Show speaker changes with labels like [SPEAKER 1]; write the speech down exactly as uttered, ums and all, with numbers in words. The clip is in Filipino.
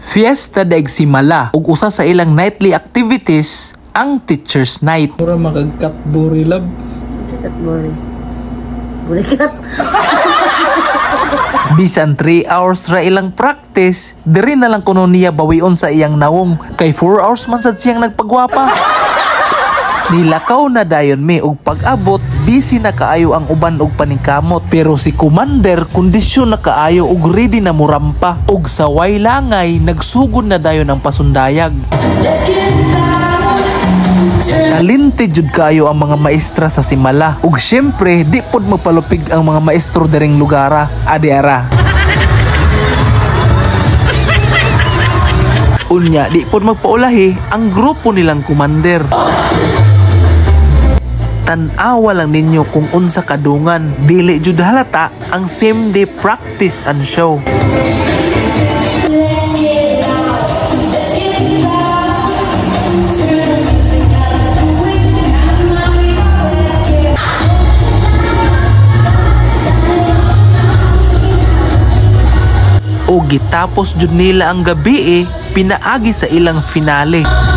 [SPEAKER 1] Fiesta daig simala ug usa sa ilang nightly activities ang Teacher's Night.
[SPEAKER 2] Mura makagkat buri lab.
[SPEAKER 3] Kat buri. Buri kat.
[SPEAKER 1] Bisan three hours ra ilang practice, diri na lang kuno niya bawion sa iyang nawong kay four hours man sad siyang nagpagwapa. Nilakaw na dayon mi og pag-abot, busy na kaayo ang uban og paningkamot, pero si Commander kondisyon na kaayo og ready na murampa og sa way langay nagsugod na dayon ang pasundayag. Talente jud kaayo ang mga maestra sa simala ug syempre di pod magpalupig ang mga maestro diring lugara, adi ara. Unya di pod magpaulahi ang grupo nilang Commander. Tan-awa lang ninyo kung unsa kadungan, dili jud halata ang same day practice and show. O gitapos jud nila ang gabi eh, pinaagi sa ilang finale.